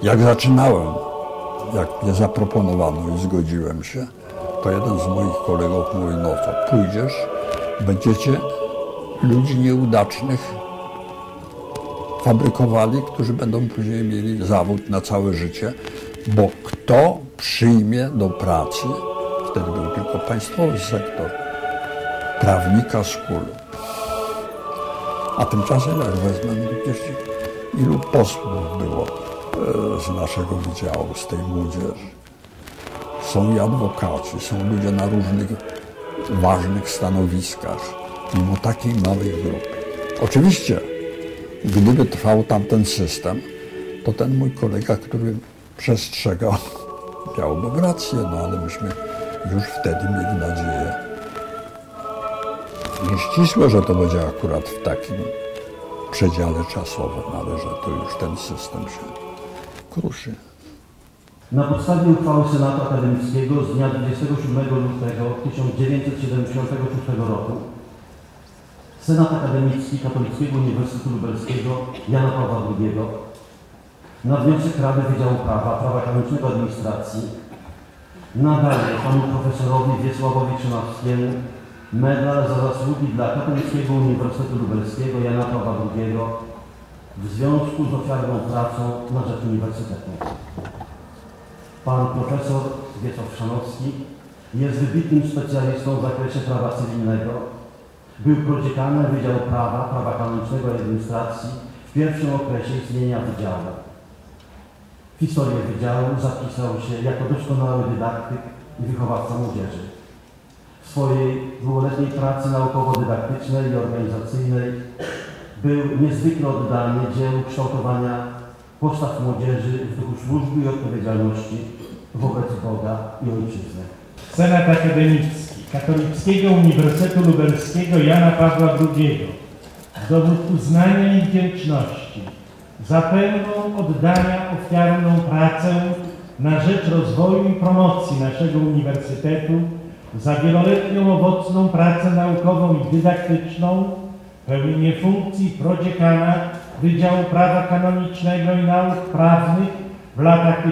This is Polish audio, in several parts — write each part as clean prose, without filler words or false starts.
Jak zaczynałem, jak mnie zaproponowano i zgodziłem się, to jeden z moich kolegów mówi, no co, pójdziesz, będziecie ludzi nieudacznych fabrykowali, którzy będą później mieli zawód na całe życie, bo kto przyjmie do pracy, wtedy był tylko państwowy sektor, prawnika z KUL. A tymczasem, jak wezmę, ilu posłów było z naszego wydziału, z tej młodzieży. Są i adwokaci, są ludzie na różnych ważnych stanowiskach, mimo takiej małej grupy. Oczywiście, gdyby trwał tamten system, to ten mój kolega, który przestrzegał, miałby rację, no ale myśmy już wtedy mieli nadzieję nieścisłe, że to będzie akurat w takim przedziale czasowym, ale że to już ten system się kruszy. Na podstawie uchwały Senatu Akademickiego z dnia 27 lutego 1976 roku Senat Akademicki Katolickiego Uniwersytetu Lubelskiego Jana Pawła II na wniosek Rady Wydziału Prawa Kanonicznego Administracji nadaje panu profesorowi Wiesławowi Krzynowskiemu medal za zasługi dla Katolickiego Uniwersytetu Lubelskiego Jana Pawła II w związku z ofiarną pracą na rzecz Uniwersytetu. Pan profesor Wiesław Krzynowski jest wybitnym specjalistą w zakresie prawa cywilnego. Był prodziekanem Wydziału Prawa Kanonicznego i Administracji w pierwszym okresie istnienia Wydziału. W historię Wydziału zapisał się jako doskonały dydaktyk i wychowawca młodzieży. W swojej długoletniej pracy naukowo-dydaktycznej i organizacyjnej był niezwykle oddany dziełu kształtowania postaw młodzieży w duchu służby i odpowiedzialności wobec Boga i Ojczyzny. Senat Akademicki Katolickiego Uniwersytetu Lubelskiego Jana Pawła II w dowód uznania i wdzięczności za pełną oddania ofiarną pracę na rzecz rozwoju i promocji naszego Uniwersytetu, za wieloletnią owocną pracę naukową i dydaktyczną, pełnienie funkcji prodziekana Wydziału Prawa Kanonicznego i Nauk Prawnych w latach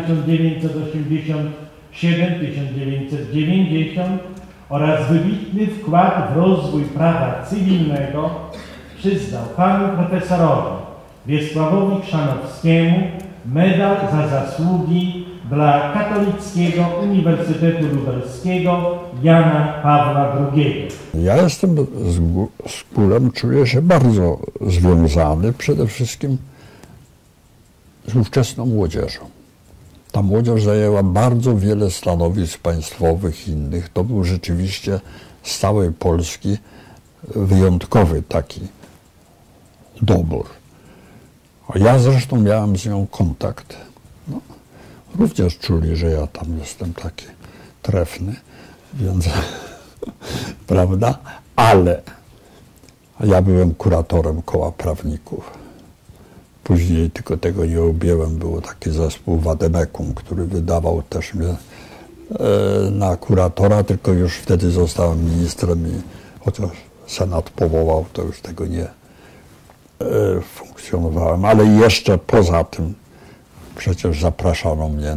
1987-1990 oraz wybitny wkład w rozwój prawa cywilnego przyznał panu profesorowi Wiesławowi Krzynowskiemu medal za zasługi dla Katolickiego Uniwersytetu Lubelskiego Jana Pawła II. Ja jestem z KUL-em, czuję się bardzo związany przede wszystkim z ówczesną młodzieżą. Ta młodzież zajęła bardzo wiele stanowisk państwowych i innych. To był rzeczywiście z całej Polski wyjątkowy taki dobór. Ja zresztą miałem z nią kontakt. No, również czuli, że ja tam jestem taki trefny, więc prawda? Ale ja byłem kuratorem koła prawników. Później tylko tego nie objęłem. Był taki zespół Wademekum, który wydawał też mnie na kuratora, tylko już wtedy zostałem ministrem i chociaż Senat powołał, to już tego nie funkcjonowałem. Ale jeszcze poza tym przecież zapraszano mnie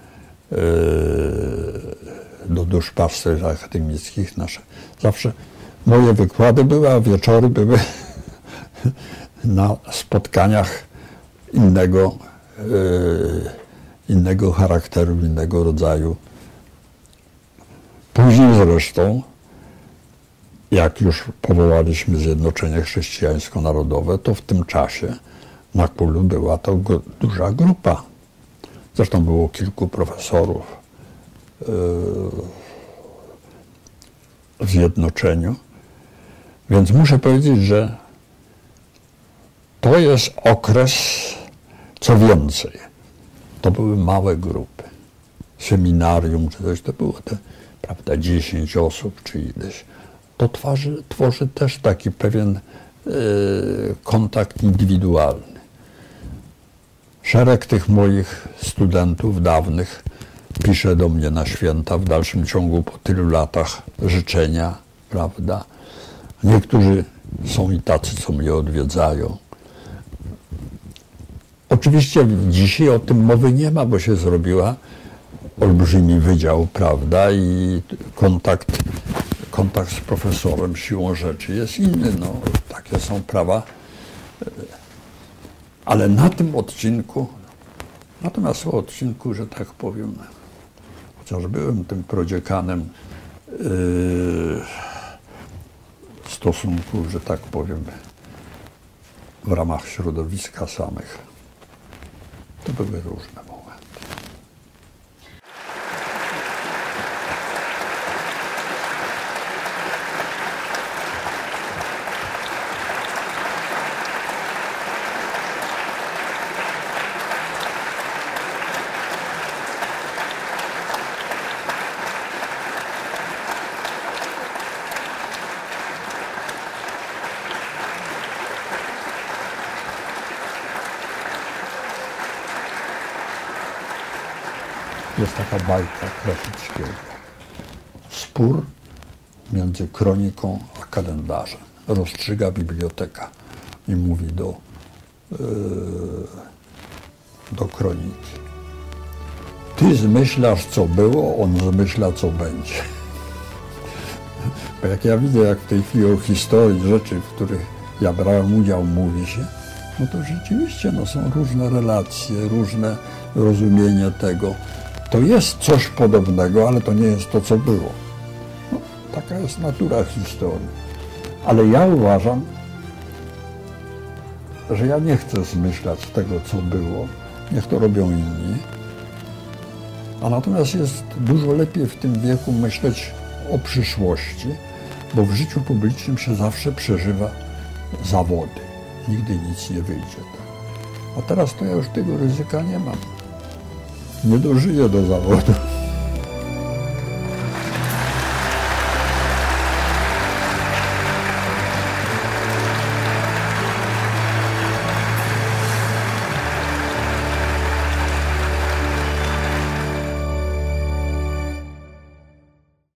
do duszpasterstw akademickich. Zawsze moje wykłady były, a wieczory były na spotkaniach innego charakteru, innego rodzaju. Później zresztą, jak już powołaliśmy Zjednoczenie Chrześcijańsko-Narodowe, to w tym czasie na KUL-u była to duża grupa. Zresztą było kilku profesorów w Zjednoczeniu. Więc muszę powiedzieć, że to jest okres, co więcej, to były małe grupy. Seminarium czy coś, to było te, prawda, 10 osób czy ileś. To tworzy też taki pewien kontakt indywidualny. Szereg tych moich studentów dawnych pisze do mnie na święta w dalszym ciągu po tylu latach życzenia, prawda. Niektórzy są i tacy, co mnie odwiedzają. Oczywiście Oczywiście dzisiaj o tym mowy nie ma, bo się zrobiła olbrzymi wydział, prawda, i kontakt z profesorem siłą rzeczy jest inny, no, takie są prawa. Ale na tym odcinku, że tak powiem, chociaż byłem tym prodziekanem stosunków, że tak powiem, w ramach środowiska samych, to były różne momenty. Jest taka bajka Krasickiego. Spór między kroniką a kalendarzem. Rozstrzyga biblioteka i mówi do kroniki. Ty zmyślasz, co było, on zmyśla, co będzie. Bo jak ja widzę, jak w tej chwili o historii rzeczy, w których ja brałem udział, mówi się, no to rzeczywiście no, są różne relacje, różne rozumienie tego. To jest coś podobnego, ale to nie jest to, co było. No, taka jest natura historii. Ale ja uważam, że ja nie chcę zmyślać tego, co było. Niech to robią inni. A natomiast jest dużo lepiej w tym wieku myśleć o przyszłości, bo w życiu publicznym się zawsze przeżywa zawody. Nigdy nic nie wyjdzie. A teraz to ja już tego ryzyka nie mam. Nie dożyję do zawodu.